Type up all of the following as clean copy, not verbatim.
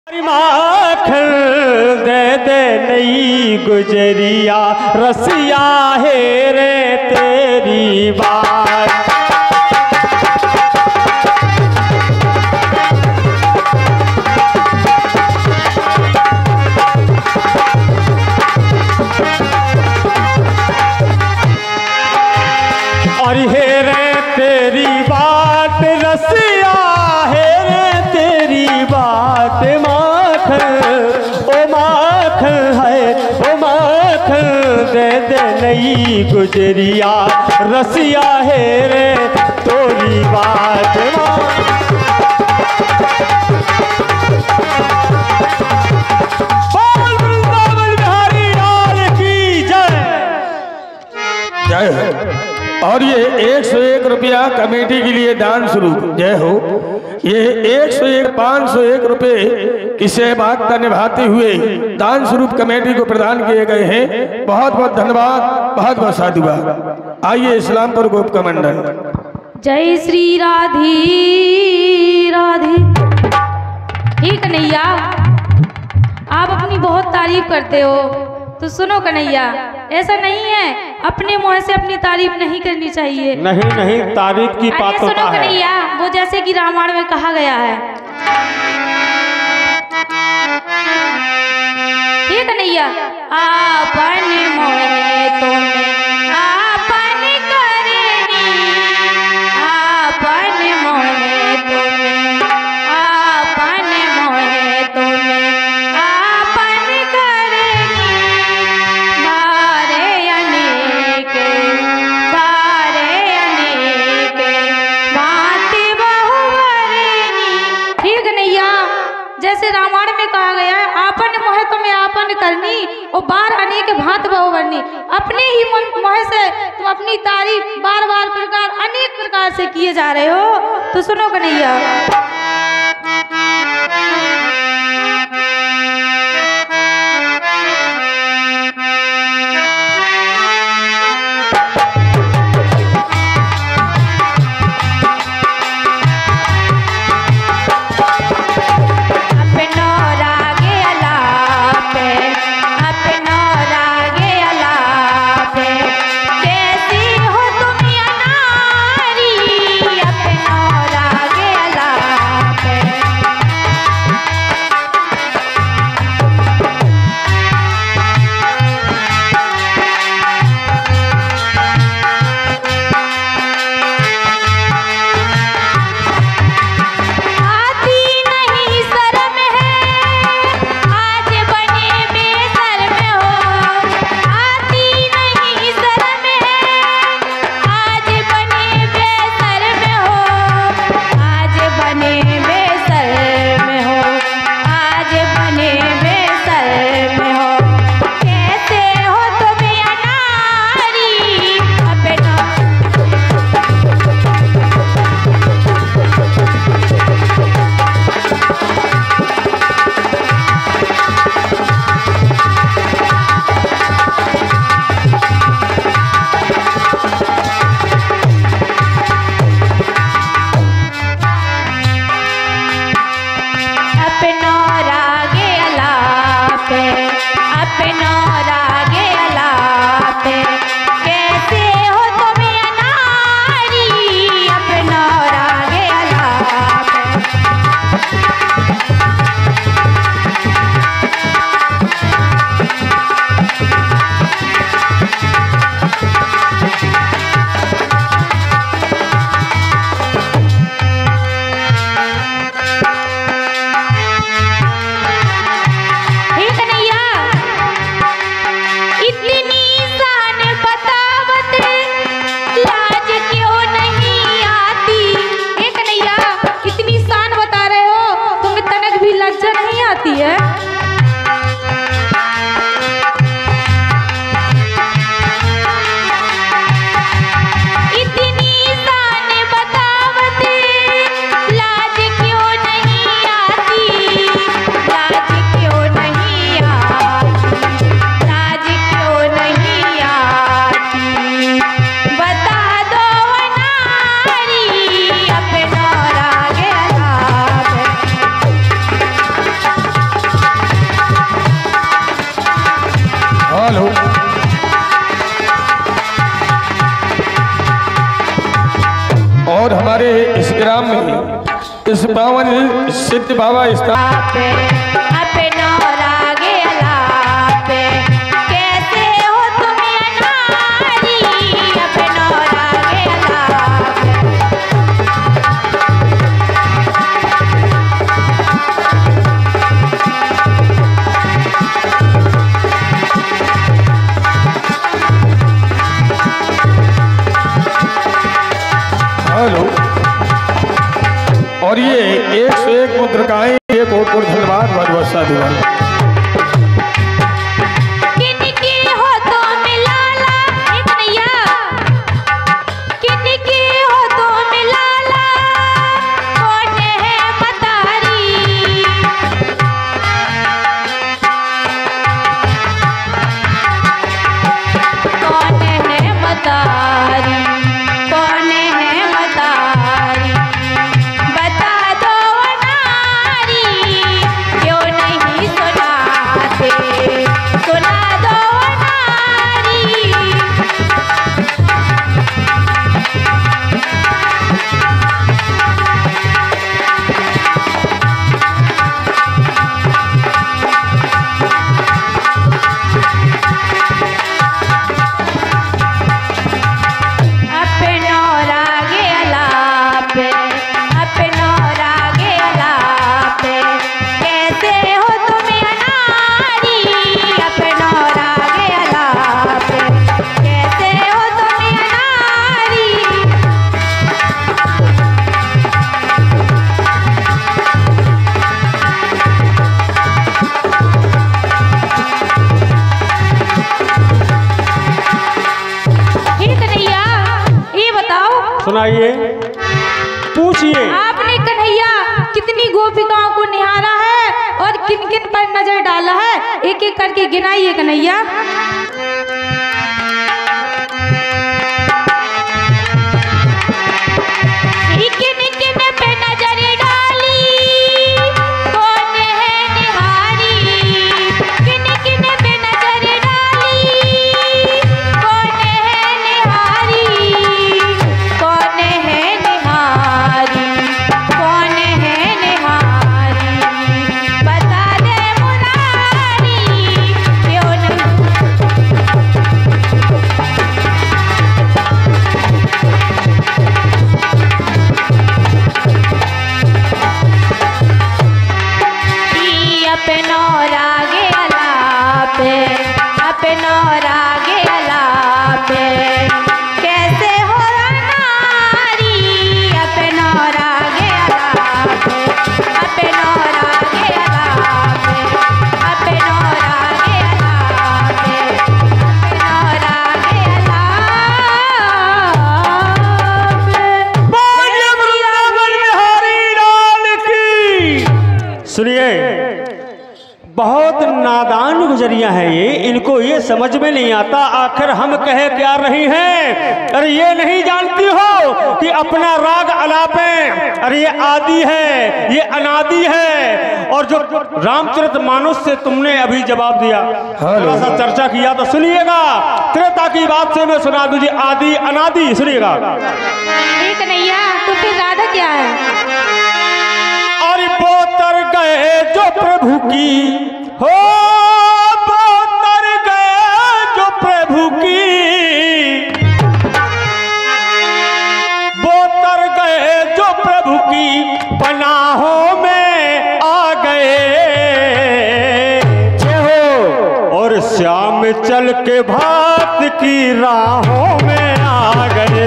माखन दे दे नई गुजरिया रसिया है रे तेरी बात। और हे रे तेरी बात रसिया है रे तेरी बात। माखन ओ माखन है ओ माखन दे दे नई गुजरिया रसिया है रे तोरी बात। बोल वृंदावन बिहारी लाल की जय। जय हो। और ये 101 रुपया कमेटी के लिए दान स्वरूप जय हो। ये 101 501 रुपये की सेवाकता निभाते हुए दान स्वरूप कमेटी को प्रदान किए गए हैं। बहुत बहुत धन्यवाद, बहुत बहुत साधुवाद। आइए इस्लामपुर गोप का मंडल। जय श्री राधे राधे। हे कन्हैया, आप अपनी बहुत तारीफ करते हो तो सुनो कन्हैया, ऐसा नहीं है, अपने मुंह से अपनी तारीफ नहीं करनी चाहिए। नहीं नहीं, तारीफ की बात होता है। सुनो कन्हैया, वो जैसे कि रामायण में कहा गया है। ठीक कन्हैया, आपन मोहे तुम्हें आपन करनी, आपन मोहे तुम्हें आपन मोहे तुम्हें आपन करनी। बारे अनेक भांति बहुवरनी। ठीक कन्हैया, जैसे रामायण में कहा गया है, आपन मोह तुम्हें आपन करनी और बार अनेक भांत बहुवरनी। अपने ही मोह से तुम अपनी तारीफ बार बार प्रकार अनेक प्रकार से किए जा रहे हो। तो सुनो कन्हैया, पावन सिद्ध बाबा स्थान अपनो रागे अलापे कैसे हो तुम अनारी अपनो रागे अलापे हेलो। और ये 101 मुद्रिकाएं, ये कोटपुर धनबाद भगवत साधुवान। किनकी हो तुम लाला एक नैया किनकी हो तुम लाला कौन है मतारी कौन है मतारी कौन है मतारी बता दो नारी क्यों नहीं सुनाते सुना दो नारी अपनो रागे अलापे अपनो रागे अलापे कैसे हो तुम अनारी अपनो रागे अलापे कैसे हो तुम अनारी ठीक नैया ये बताओ सुनाइए, पूछिए। आपने कन्हैया कितनी गोपिकाओं को निहारा है और किन किन पर नजर डाला है एक एक करके गिनाइए कन्हैया किन किन पे नजर डाली कौन है निहारी किन किन पे नजर डाली कौन है निहारी कौन है निहारी कौन है निहारी बता दे मुरारी क्यों नहीं अपनो रागे अलापे अपनो रागे अलापे कैसे हो नारी अपनो रागे अलापे अपनो रागे अलापे अपनो रागे अलापे अपनो रागे अलापे बोलिए वृंदावन बिहारी लाल की। सुनिए, बहुत नादान गुजरिया है ये, इनको ये समझ में नहीं आता आखिर हम कहे क्या रही हैं। अरे ये नहीं जानती हो कि अपना राग अलापे, अरे ये आदि है, ये अनादि है। और जो रामचरितमानस से तुमने अभी जवाब दिया, थोड़ा सा चर्चा किया तो सुनिएगा, त्रेता की बात से मैं सुना दूं जी, आदि अनादि सुनिएगा। ठीक नैया तो फिर राधा क्या है और बोतर गए जो प्रभु की हो, बोतर गए जो प्रभु की, बोतर गए जो प्रभु की पनाहों में आ गए हो, और श्याम चल के भात की राहों में आ गए।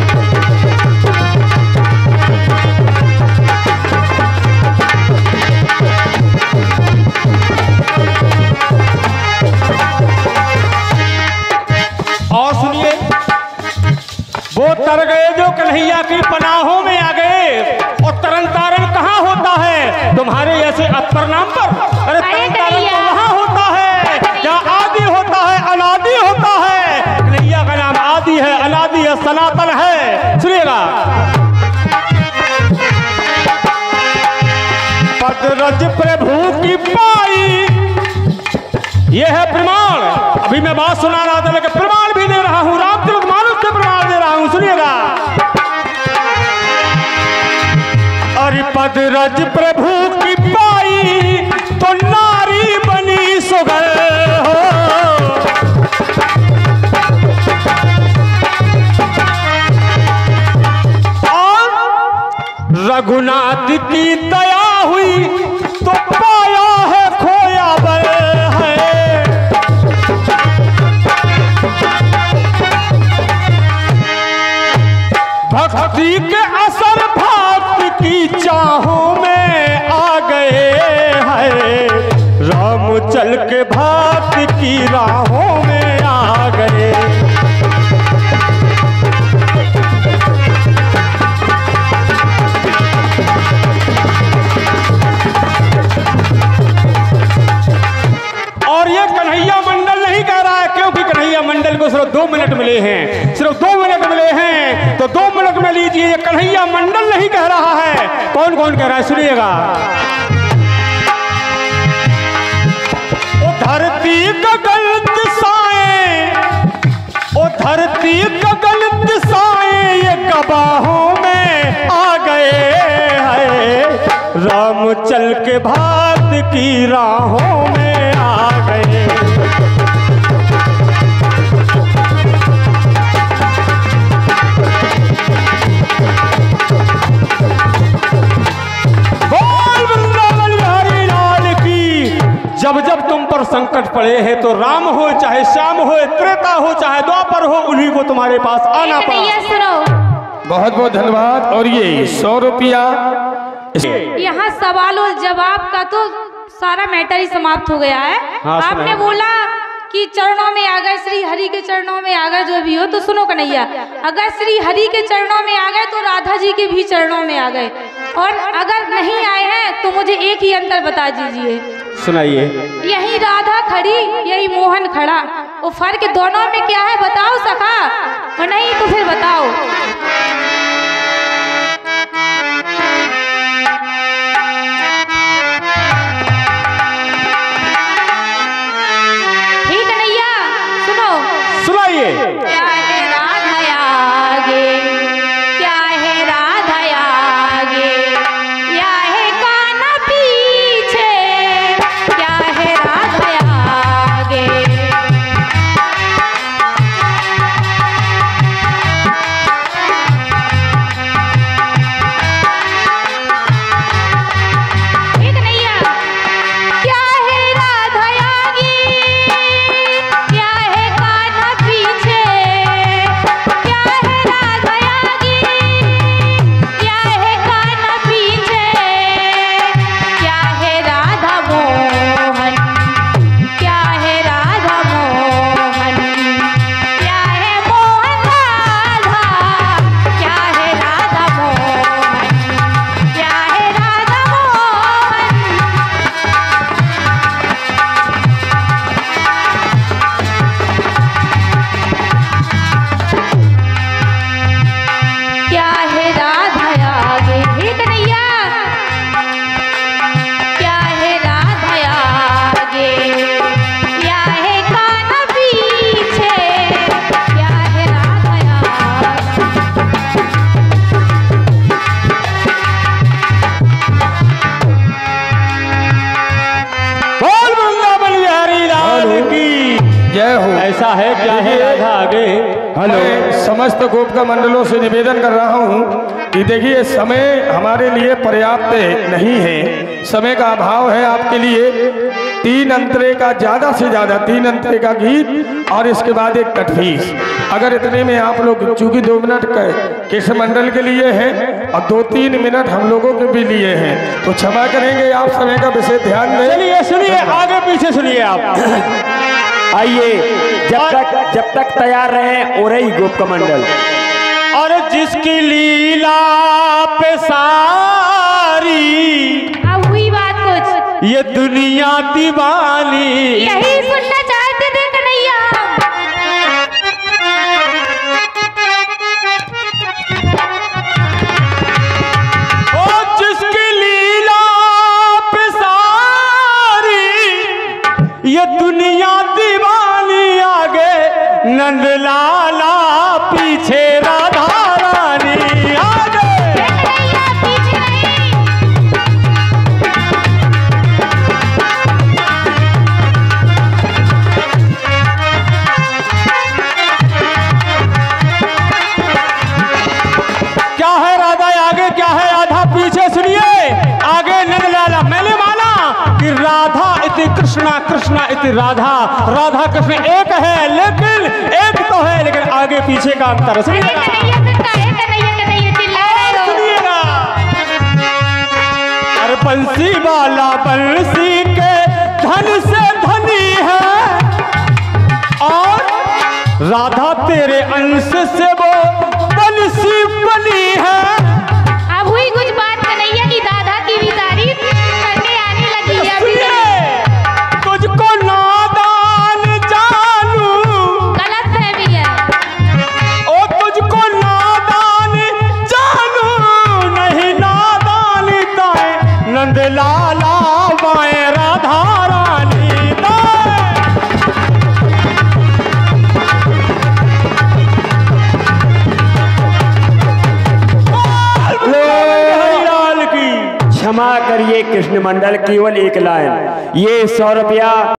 और सुनिए, वो तर गए जो कन्हैया की पनाहों में आ गए। और तरन तारण कहाँ होता है तुम्हारे ऐसे अपर नाम पर? अरे तरन तारण तो वहाँ होता है जहाँ आदि होता है, अनादि होता है। कन्हैया का नाम आदि है, अनादि है, सनातन है। सुनिएगा, पदरज प्रभु की पाई, ये है प्रमाण। अभी मैं बात सुना रहा था लेकिन प्रमाण भी दे रहा हूं, रामचरितमानस से प्रमाण दे रहा हूं, सुनिएगा। अरे अदरज प्रभु की पाई तो नारी बनी सुगर हो। रघुनाथ की दया हुई तो पाया है खोया बल है। भक्ति के असर भक्त की चाहों में आ गए हैं। राम चल के भक्त की राहों में आ गए। और ये कन्हैया मंडल नहीं कह रहा है, क्योंकि कन्हैया मंडल को सिर्फ 2 मिनट मिले हैं, सिर्फ 2 मिनट मिले हैं, तो 2 मिनट में लीजिए। ये कन्हैया मंडल नहीं कह रहा है, कौन कौन कह रहा है सुनिएगा। ओ धरती गगन दिशाएं, ओ धरती गगन दिशाएं ये गवाहों में आ गए हैं। राम चल के भात की राहों में आ गए। बोल वृंदावन बिहारी लाल की। जब जब तुम पर संकट पड़े हैं तो राम हो चाहे श्याम हो, त्रेता हो चाहे द्वापर हो, उन्हीं को तुम्हारे पास आना पड़ा। बहुत बहुत धन्यवाद। और ये 100 रुपया यहाँ सवाल और जवाब का तो सारा मैटर ही समाप्त हो गया है। हाँ, आपने बोला कि चरणों में आ गए, श्री हरि के चरणों में आ गए, जो भी हो। तो सुनो कन्हैया, अगर श्री हरि के चरणों में आ गए तो राधा जी के भी चरणों में आ गए, और अगर नहीं आए हैं तो मुझे एक ही अंतर बता दीजिए। सुनाइए। यही राधा खड़ी, यही मोहन खड़ा, वो फर्क दोनों में क्या है बताओ सखा, और नहीं तो फिर बताओ। सुनाइए। क्या है राधा आगे, क्या है राधा आगे, क्या है कान्हा पीछे, क्या है राधा आगे। ठीक नहीं है? क्या है राधा आगे, क्या है कान्हा पीछे, क्या है राधा आगे, क्या है कान्हा पीछे, क्या है राधा मोहन, क्या है राधा मोहन, क्या है मोहन राधा, क्या है राधा मोहन, क्या है राधा मोहन। क्या है राधा आगे, हे कन्हैया, क्या है राधा आगे, क्या है कान्हा पीछे, क्या है राधा आगे। बोल वृंदावन बिहारी लाल की जय हो। ऐसा है, क्या है राधा आगे। मैं समस्त गोप का मंडलों से निवेदन कर रहा हूँ कि देखिए समय हमारे लिए पर्याप्त नहीं है, समय का अभाव है। आपके लिए 3 अंतरे का, ज्यादा से ज्यादा 3 अंतरे का गीत और इसके बाद एक कटफीस। अगर इतने में आप लोग, चूंकि 2 मिनट कृष्ण मंडल के लिए हैं और 2-3 मिनट हम लोगों के भी लिए हैं, तो क्षमा करेंगे, आप समय का विशेष ध्यान दें। चलिए सुनिए, आगे पीछे सुनिए आप। आइए, जब तक तैयार रहे ओरई गोप कमंडल। और जिसकी लीला पे सारी अब हुई बात कुछ, ये दुनिया दीवानी। यही सुनना चाहते थे कन्हैया। और जिसकी लीला पे सारी ये दुनिया दीवानी, आगे नंदलाला पीछे राधा रानी। आगे कन्हैया पीछे नहीं, इति कृष्णा, कृष्णा इति राधा, राधा कृष्ण एक है लेकिन एक तो है लेकिन आगे पीछे का अंतर। सुनिएगा अरे बंसी वाला बंसी के धन से धनी है और राधा तेरे अंश से वो बंसी बनी है। अब हुई कुछ बात कन्हैया की दादा की भी तारीफ करने आने लगी है। तुझको नादान जानू, गलत फहमी है। ओ तुझको नादान जानू, नहीं नादान ताए नंद लाला माए राधा रानी ताए। क्षमा करिए कृष्ण मंडल, केवल एक लाइन, ये 100 रुपया